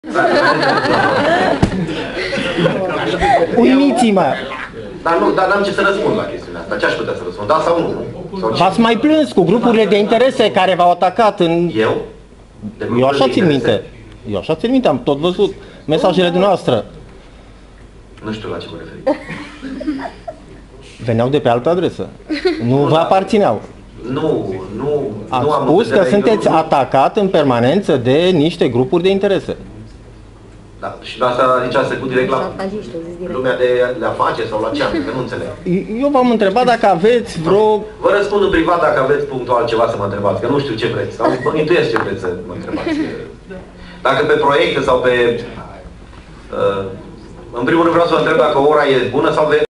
Uimiți-mă! Dar n-am ce să răspund la chestiunea asta. Ce aș putea să răspund? Da sau nu? V-ați mai plâns cu grupurile de interese care v-au atacat în... Eu? Eu așa țin minte. Eu așa țin minte, am tot văzut mesajele dumneavoastră. Nu știu la ce vă referiți. Veneau de pe altă adresă. Nu vă aparțineau. Nu Ați am spus că sunteți atacat în permanență de niște grupuri de interese. Da, și la asta nici ați trecut direct la lumea de afaceri sau la ce am, că nu înțeleg. Eu v-am întrebat dacă aveți vreo... Vă răspund în privat dacă aveți punctual ceva să mă întrebați, că nu știu ce vreți, sau mă intuiesc ce vreți să mă întrebați. Dacă pe proiecte sau pe... În primul rând vreau să vă întreb dacă ora e bună sau